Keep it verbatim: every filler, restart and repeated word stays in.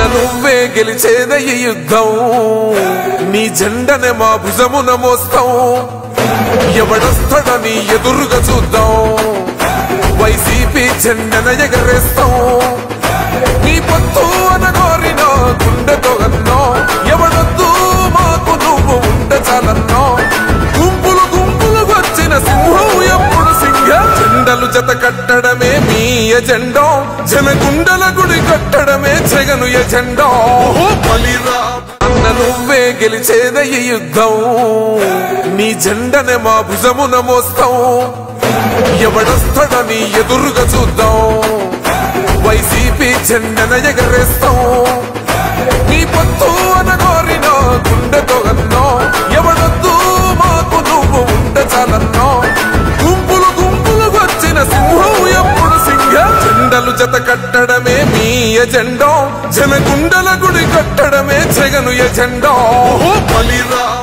నువ్వే గెలిచేద ఈ యుద్ధం నీ జెండనే మా భుజమున మోస్తాం ఎవడొస్తాడని ఎదురుగా చూద్దాం వైసీపీ జెండన ఎగరేస్తాం నీ పొత్తు అనగోరినో గుండెతో అన్నో ఎవడొద్దు మాకు నువ్వు ఉండ చాలన్నో గుంపులు గుంపులు వచ్చిన సింహం ఎప్పుడు సింహ జెండలు జత కట్టడమే మీ ఎజెండో జనగుండల గుడి కట్టడమే జగను ఎజెండో బలిరా అన్న నువ్వే గెలిచేద ఈ యుద్ధం నీ జెండనే మా భుజమున మోస్తాం ఎవడొస్తాడని ఎదురుగా చూద్దాం వైసీపీ జెండన ఎగరేస్తాం నీ పొత్తు అనగోరినో గుండెతో అన్నో ఎవడొద్దు మాకు నువ్వు ఉండ చాలన్నో గుంపులు గుంపులు వచ్చిన సింహం ఎప్పుడు సింహ జెండలు జత కట్టడమే మీ ఎజెండో జనగుండల గుడి కట్టడమే జగను ఎజెండో బలిరా